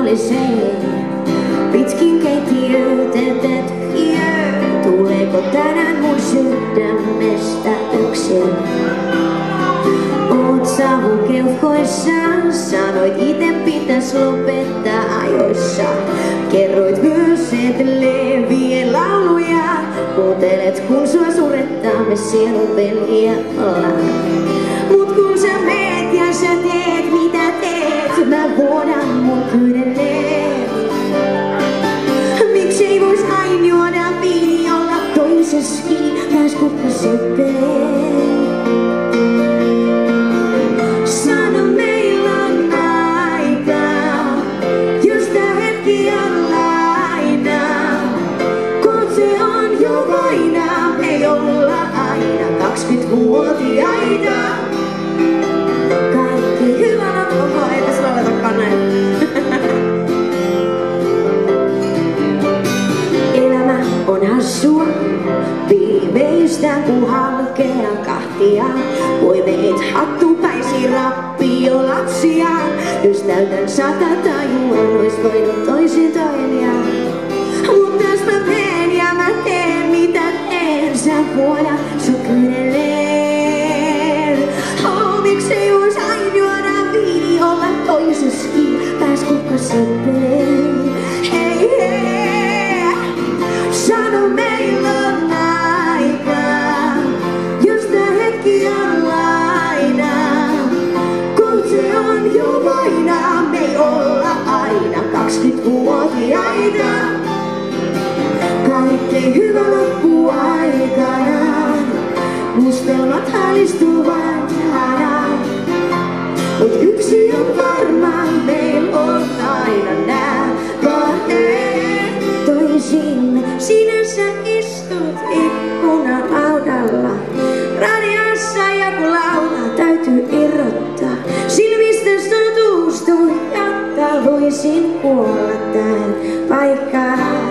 kolisee. Pitkin keittiötä tyhjää, tuleeko tänään mun sydämestä yksin? Oot savun keuhkoissa, sanoit ite pitäis lopettaa ajoissa. Kerroit myös, et leviä lauluja, kuuntelet kun sua surettaa me sielun peliä ollaan. Mut kun sä meet ja sä teet mitä teet, mä vuodan mun kyyneleet. Miksei vois aina juoda viini olla toiseskin, taas kukka sepee. Sano meillä on aikaa, jos tää hetki on laina. Kun se on jo vaina, ei olla aina 20-vuotiaita. Kaikki hyvä on, oho, ei tässä lauletakaan näin. Elämä on hassua, viimeistään kun halkeaa kahtia. Voi meet hattupäisiin rappio lapsia. Jos täytän 100 tajua, ois voinut toisin toimia. Mut jos mä teen ja mä teen mitä teen, sä vuoda sun kyyneleet. Oh, miksei vois aina juoda viini olla toiseskin, pääs kukka sepee. Hei hei, sano meillä on aikaa, jos tää hetki on laina. Kun se on jo vaina, me ei olla aina 20-vuotiaita. Kaikki hyvä loppuu aikanaan, mustelmat alistuvat hanaan. Mut yksi on varma, meil on aina nää vaihtoehtoisiin. Sinä sä istut ikkunan laudalla, radiossa joku laulaa, täytyy irrottaa. Silmistä totuus toi, jotta voisin kuolla tähän paikkaan.